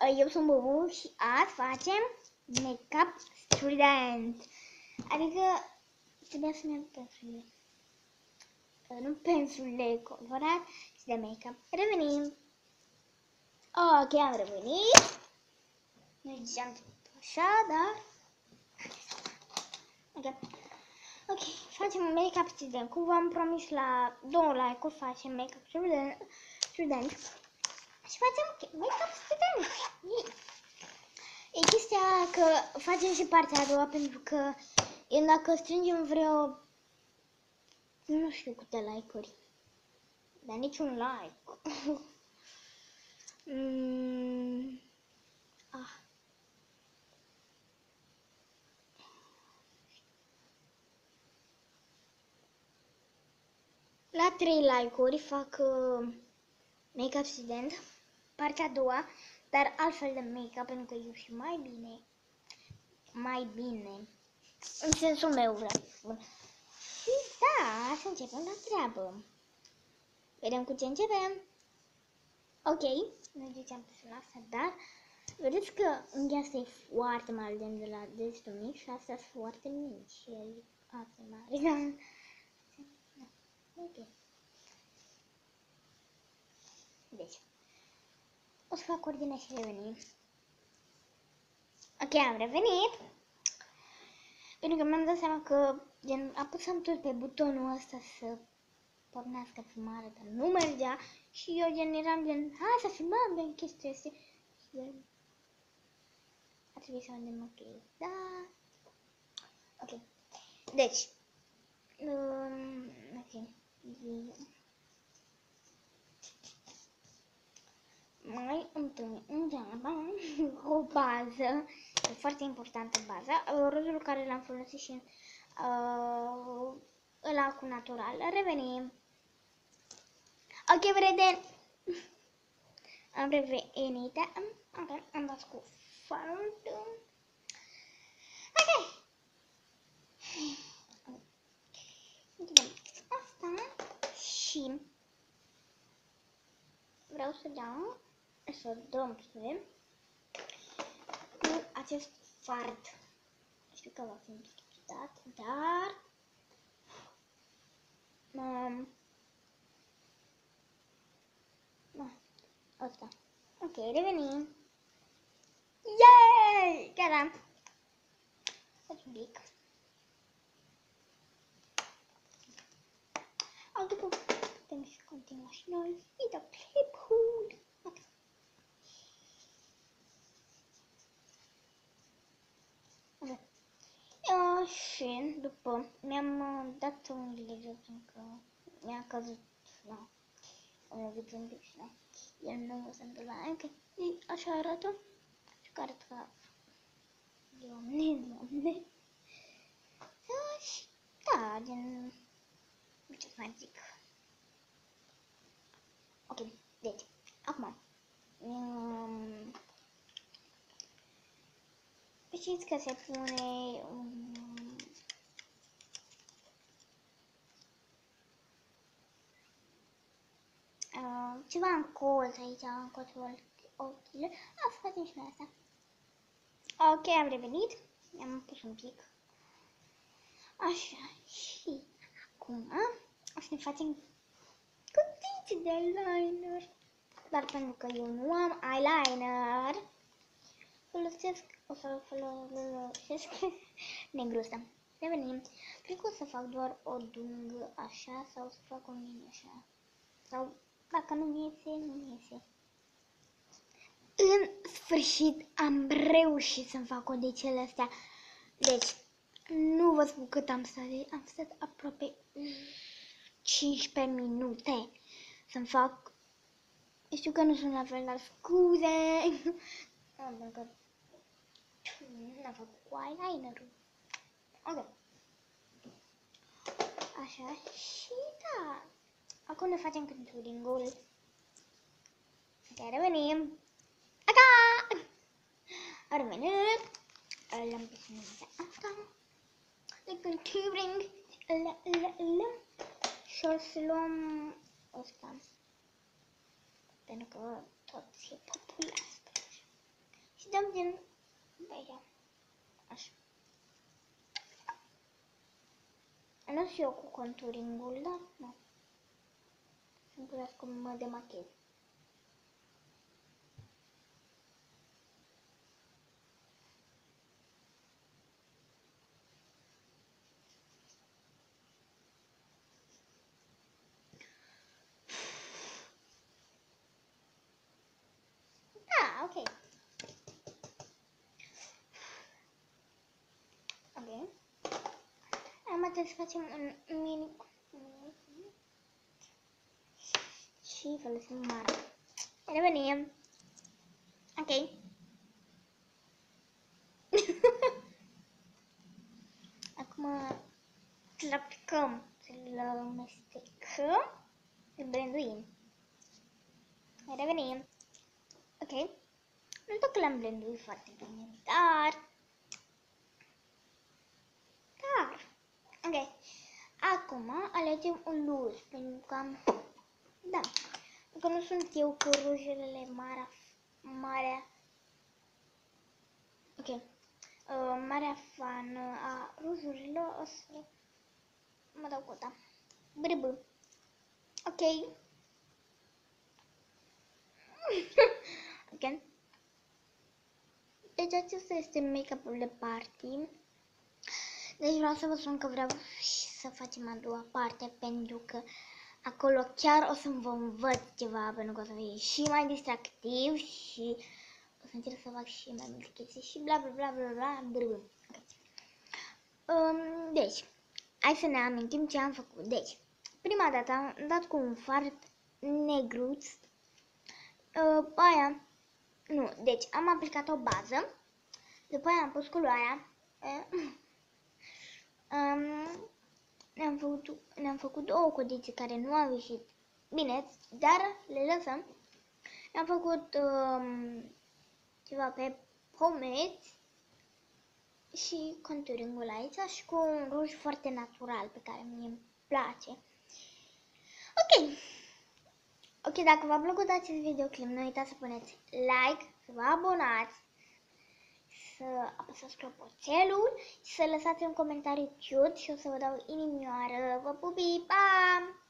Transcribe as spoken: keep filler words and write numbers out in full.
eu sunt Bubu și azi facem make-up student. Adică trebuie să ne pensulele. Nu pensulele cu adevărat și de make-up. Revenim. Ok, am revenit. Nu ziceam așa, dar... Ok. Ok, facem un make-up student. Cum v-am promis la două like-uri, facem make-up student. student. Și facem make-up student. E chestia că facem și partea a doua pentru că eu dacă strângem vreo, nu știu câte like-uri, dar niciun like. mm. ah. La trei like-uri fac uh, make-up student, partea a doua, dar altfel de make-up pentru că eu și mai bine, mai bine, în sensul meu vreau să spun. Și da, să începem la treabă. Vedem cu ce începem. Ok, nu ziceam pe la asta, dar vedeți că unghiul asta e foarte mare de la destul mic și astea sunt foarte mici și el asta e mare. Ok. Deci, o să fac ordine și revenim. Ok, am revenit. Pentru că mi-am dat seama că gen, apăsam tot pe butonul ăsta să pornească filmarea, dar nu mergea și eu gen eram gen, hai să filmăm de chestia asta. Și el a trebuit să vedem ok, da. Ok, deci, um, ok, mai întâi înceapă o bază, e foarte importantă baza, rozul care l-am folosit și uh, ăla cu natural. Revenim. Ok, vedem. Am revenit. Ok, am dat cu fondul. Ok. Închidem asta și vreau să dau, să dăm spre cu acest fard. Știu că va fi ciudat, dar um, asta. Ok, revenim. Yay! Gata. Faci un pic. După putem și continua și noi. E de clipul. Ok. Ok. Uh, și după mi-am uh, dat un video pentru că mi-a căzut, na, un video un pic și na, el nu se întâmplă. Ok, așa arată. Și care arată ca... Doamne, doamne. Uh, și da, gen... Nu ce să mai zic. Ok, deci, acum. Um, știți că se pune um, uh, ceva în colț aici, în colțul ochilor. A, facem și noi asta. Ok, am revenit. I-am pus un pic. Așa, și acum o să ne facem cutiți de eyeliner. Dar pentru că eu nu am eyeliner, folosesc, o să folosesc negru ăsta. Revenim. Cred că o să fac doar o dungă așa sau o să fac o mini așa. Sau dacă nu iese, nu iese. În sfârșit am reușit să-mi fac odicele astea. Deci, nu vă spun cât am stat. Am stat aproape cincisprezece minute să-mi fac. Știu că nu sunt la fel, dar scuze. Am că n-am făcut cu eyeliner-ul. Ok. Așa și da. Acum ne facem contouring-ul. Ok, revenim. Aka! A revenit. L-am pus în asta. De contouring. Și o să luăm ăsta. Pentru că tot e popular. dăm din pe aici. Așa. Nu știu eu cu conturingul, dar nu. Să-mi puteți cum mă demachez. Ah, ok. Ok. Acum trebuie să facem un mini și folosim mare. Revenim. Ok. Acum îl aplicăm, îl amestecăm, îl blenduim. Revenim. Ok. Nu tot că l-am blenduit foarte bine, dar... Dar... Ok. Acum alegem un luz, pentru că... Da. Pentru că nu sunt eu cu rujele mare... Marea... Ok. Uh, marea fan a rujurilor, o să mă dau cota. Brb. Ok. Ok. Deci acesta este make-up-ul de party. Deci vreau să vă spun că vreau să facem a doua parte, pentru că acolo chiar o să vă învăț ceva, pentru că o să fie și mai distractiv și o să încerc să fac și mai multe chestii și bla bla bla bla bla bla. Okay. Um, deci, hai să ne amintim ce am făcut. Deci, prima dată am dat cu un fard negruț, uh, aia, nu, deci am aplicat o bază, după aia am pus culoarea, uh, um, ne-am făcut, ne-am făcut două codițe care nu au ieșit bine, dar le lăsăm. Ne-am făcut um, ceva pe pomeți și conturingul aici și cu un ruj foarte natural pe care mie îmi place. Ok. Ok, dacă v-a plăcut acest videoclip, nu uitați să puneți like, să vă abonați, să apăsați clopoțelul și să lăsați un comentariu cute și o să vă dau inimioară. Vă pupi, pa!